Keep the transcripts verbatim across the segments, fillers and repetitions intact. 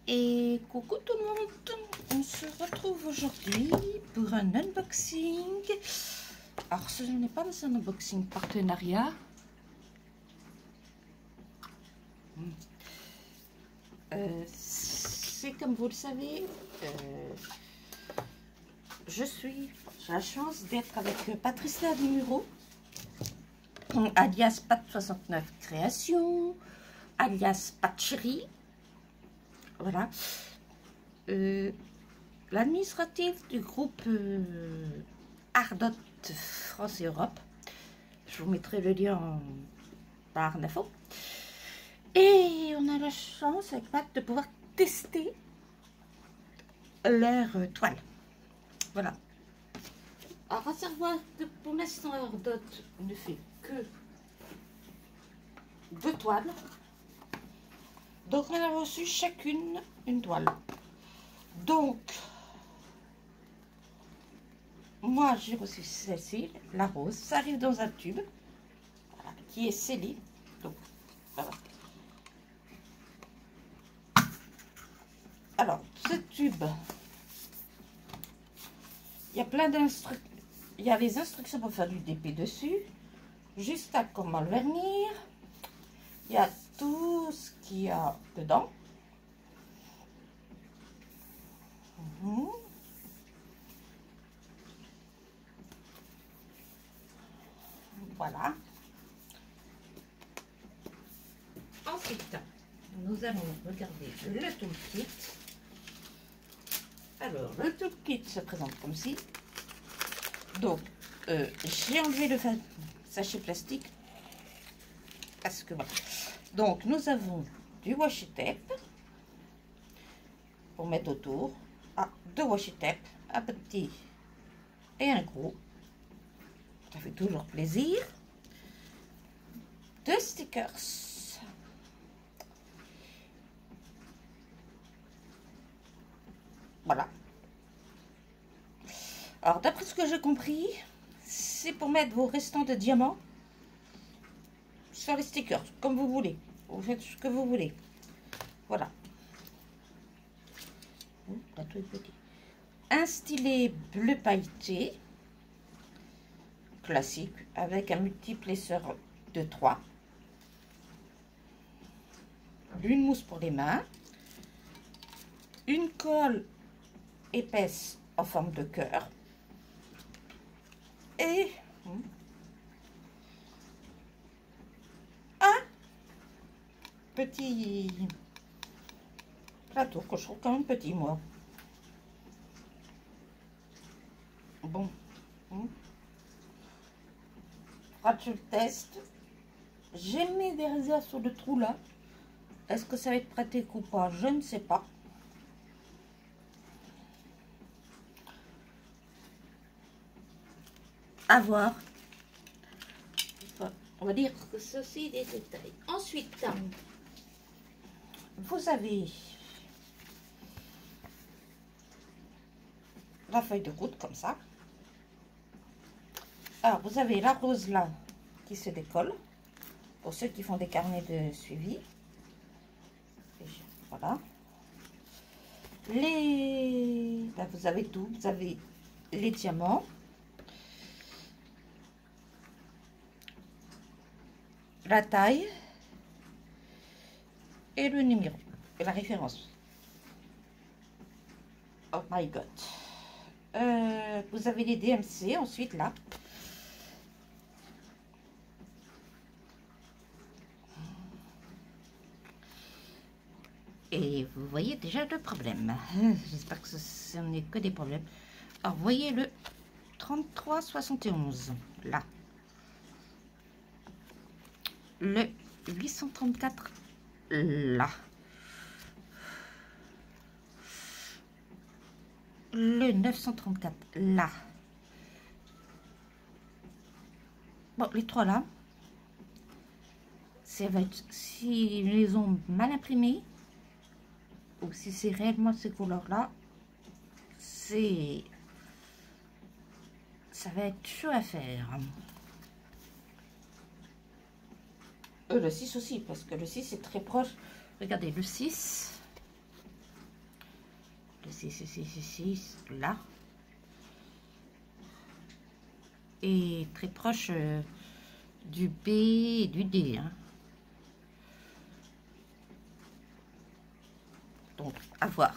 Et coucou tout le monde, on se retrouve aujourd'hui pour un unboxing. Alors ce n'est pas un unboxing partenariat. Euh, C'est comme vous le savez, euh, je suis, j'ai la chance d'être avec Patricia Dimuro, alias Pat soixante-neuf Création, alias Pat Chérie. Voilà. Euh, L'administrative du groupe euh, Ardot France et Europe. Je vous mettrai le lien en barre d'infos. Et on a la chance avec Pat de pouvoir tester leur euh, toile. Voilà. Alors à savoir que pour l'instant Ardot ne fait que deux toiles. Donc on a reçu chacune une toile. Donc moi j'ai reçu celle-ci, la rose. Ça arrive dans un tube, voilà, qui est scellé. Donc voilà. Alors ce tube, il y a plein d'instructions. Il y a les instructions pour faire du D P dessus, juste à comment le vernir. Il y a tout ce qu'il y a dedans. Mmh. Voilà. Ensuite, nous allons regarder le toolkit. Alors, le toolkit se présente comme ci. Donc, euh, j'ai enlevé le sachet plastique parce que voilà. Donc, nous avons du washi tape pour mettre autour. Ah, deux washi tape, un petit et un gros. Ça fait toujours plaisir. Deux stickers. Voilà. Alors, d'après ce que j'ai compris, c'est pour mettre vos restants de diamants sur les stickers, comme vous voulez. Vous faites ce que vous voulez. Voilà. Un stylet bleu pailleté classique avec un multiplesseur de trois. Une mousse pour les mains. Une colle épaisse en forme de cœur. Et un petit plateau que je trouve quand même petit, moi. Bon. Je le teste. J'ai mis des réserves sur le trou là. Est-ce que ça va être pratique ou pas? Je ne sais pas. À voir. On va dire que ceci des détails. Ensuite, vous avez la feuille de route comme ça. Alors, vous avez la rose là qui se décolle pour ceux qui font des carnets de suivi. Et voilà. Les, ben, vous avez tout. Vous avez les diamants. La taille. Et le numéro. Et la référence. Oh my god. Euh, vous avez les D M C ensuite là. Et vous voyez déjà le problème. J'espère que ce n'est que des problèmes. Alors, vous voyez le trente-trois soixante et onze, là. Le huit cent trente-quatre, là. Le neuf cent trente-quatre, là. Bon, les trois là. Ça va être, si ils les ont mal imprimés, ou si c'est réellement ces couleurs-là, c'est... ça va être chaud à faire. Euh, le six aussi, parce que le six est très proche. Regardez, le six, ici, ici, ici, ici, là. Et très proche euh, du B et du D. Hein. Donc, à voir.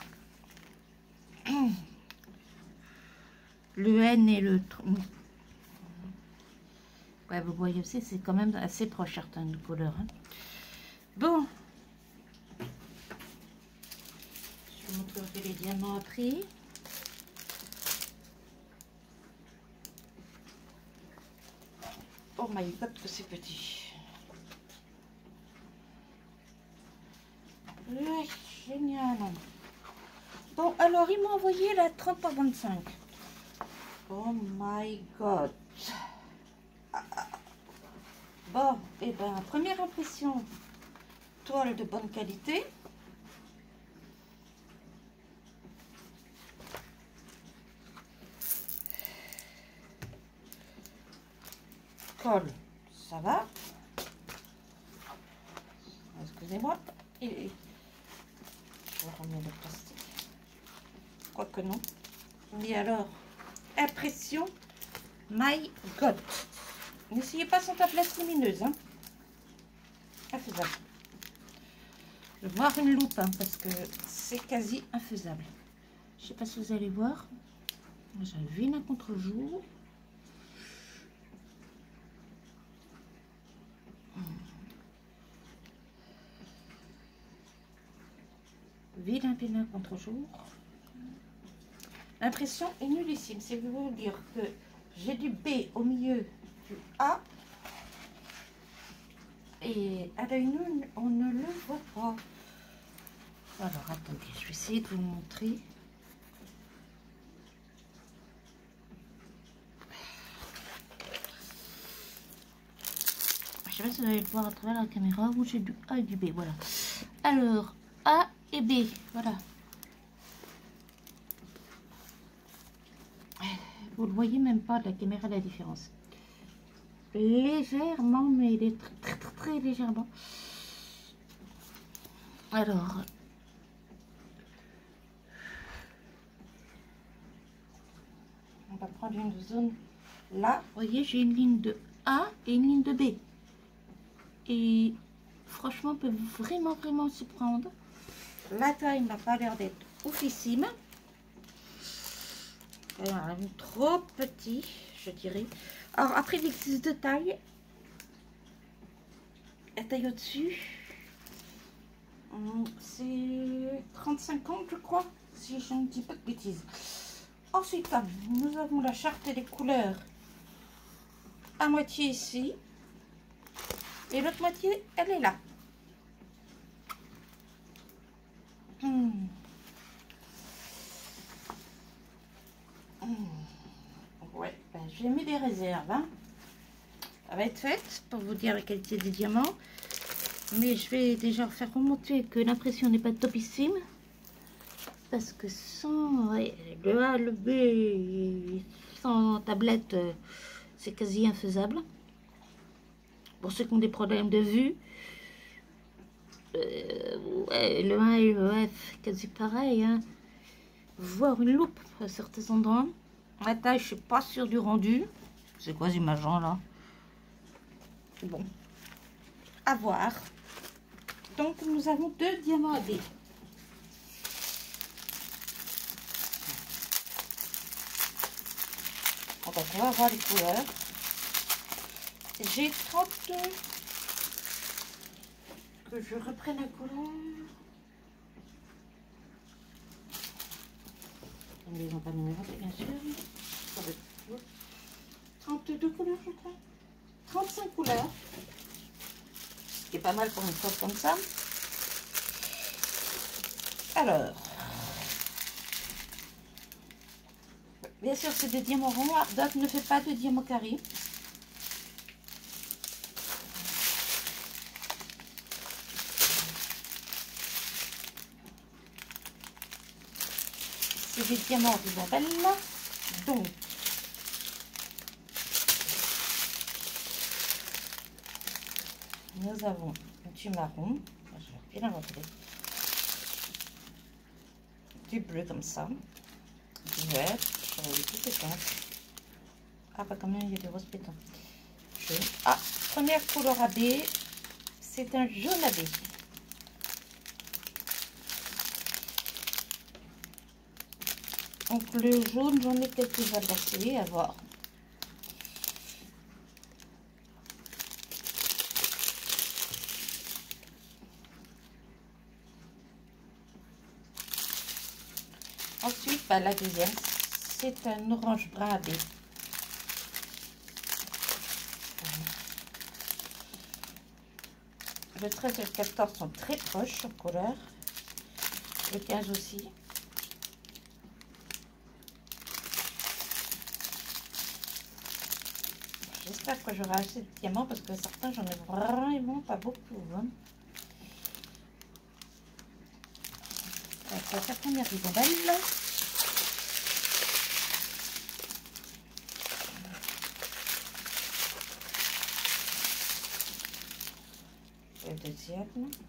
Le N et le... Ouais, vous voyez aussi, c'est quand même assez proche certaines couleurs. Hein. Bon. Je vous montrerai les diamants après. Oh my god, que c'est petit. Oui, génial. Bon, alors, il m'a envoyé la trente par vingt-cinq. Oh my god. Bon, et ben, première impression, toile de bonne qualité. Colle, ça va. Excusez-moi. Et je vais remettre le plastique. Quoique non. Mais alors, impression, my god. N'essayez pas sans tablette lumineuse. Hein. Infaisable. Je vais voir une loupe hein, parce que c'est quasi infaisable. Je sais pas si vous allez voir. J'ai vu un contre-jour. Vilain pénin contre-jour. L'impression est nullissime. C'est vous dire que j'ai du B au milieu du A. Et à l'œil nu, on ne le voit pas. Alors, attendez, je vais essayer de vous montrer. Je sais pas si vous allez le voir à travers la caméra où j'ai du A et du B. Voilà. Alors, A et B. Voilà. Vous le voyez même pas de la caméra la différence. Légèrement, mais il est très très très, très légèrement. Alors, on va prendre une zone là. Vous voyez, j'ai une ligne de A et une ligne de B. Et franchement, on peut vraiment vraiment s'y prendre. La taille n'a pas l'air d'être oufissime. Alors, trop petit, je dirais. Alors, après, il existe deux tailles. La taille au-dessus, c'est trente-cinq ans, je crois, si je ne dis pas de bêtises. Ensuite, nous avons la charte des couleurs à moitié ici. Et l'autre moitié, elle est là. Hmm. Hmm. Ouais, ben, j'ai mis des réserves. Hein. Ça va être fait pour vous dire la qualité des diamants. Mais je vais déjà faire remonter que l'impression n'est pas topissime. Parce que sans ouais, le A, le B, sans tablette, c'est quasi infaisable. Pour ceux qui ont des problèmes de vue, euh, ouais, le A et le F, quasi pareil. Hein. Voir une loupe à certains endroits. La taille, je suis pas sûre du rendu. C'est quoi ces images là? Bon, à voir. Donc, nous avons deux diamants à D. Donc, on va voir les couleurs. J'ai trente... Que je reprenne la couleur. Ils ne les ont pas numérotées, bien sûr. trente-deux couleurs, je crois. trente-cinq couleurs. Ce qui est pas mal pour une chose comme ça. Alors. Bien sûr, c'est des diamants ronds. Ardot ne fait pas de diamants carrés. C'est des diamants d'Isabelle. Donc, nous avons du marron. Je vais bien la montrer. du bleu comme ça, du vert, j'aurais tout pétant. Ah bah quand même il y a des roses pétants. Je... Ah, première couleur à baie, c'est un jaune à baie. Donc le jaune, j'en ai quelques à passer, à voir. Ensuite, bah, la deuxième, c'est un orange brun à baie. Le treize et le quatorze sont très proches en couleur. Le quinze aussi. J'espère que j'aurai assez de diamants parce que certains, j'en ai vraiment pas beaucoup. Hein. C'est la première ribambelle. Le deuxième.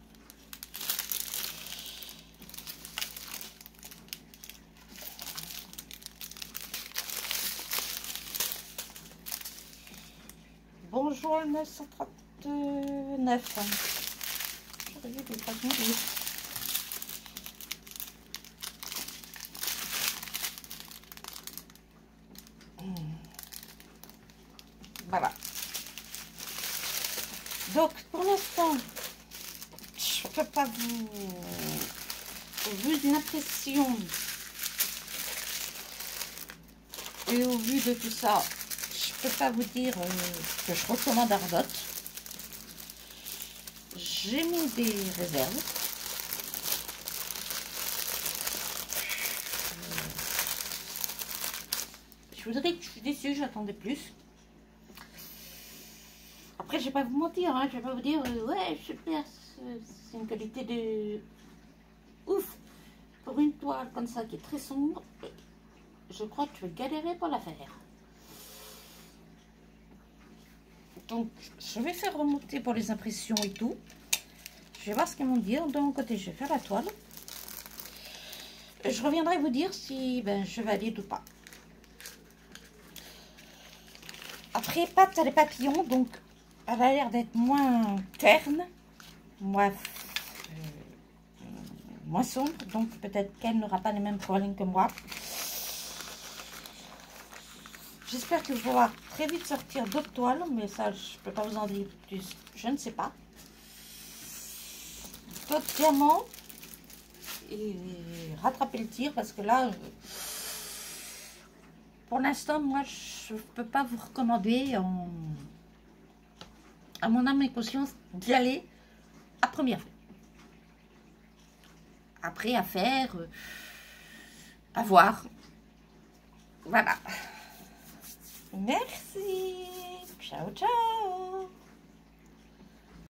Bonjour le neuf cent trente-neuf. J'aurais vu des façons de... Voilà. Donc, pour l'instant, je ne peux pas vous... Au vu de l'impression et au vu de tout ça, je ne peux pas vous dire euh, que je recommande Ardot. J'ai mis des réserves. Euh, je voudrais que je suis déçue, j'attendais plus. Après, je vais pas vous mentir, hein, je vais pas vous dire, euh, ouais, super, c'est une qualité de ouf. Pour une toile comme ça qui est très sombre, je crois que je vais galérer pour la faire. Donc, je vais faire remonter pour les impressions et tout. Je vais voir ce qu'ils vont dire. De mon côté, je vais faire la toile. Je reviendrai vous dire si ben, je valide ou pas. Après, pâte, elle est papillon, donc elle a l'air d'être moins terne, moins, euh, moins sombre, donc peut-être qu'elle n'aura pas les mêmes problèmes que moi. J'espère que je vais pouvoir très vite sortir d'autres toiles, mais ça, je ne peux pas vous en dire plus, je ne sais pas. D'autres diamants et rattraper le tir, parce que là, pour l'instant, moi, je ne peux pas vous recommander en... à mon âme et conscience d'y aller à première vue. Après, à faire, euh, à voir. Voilà. Merci. Ciao, ciao.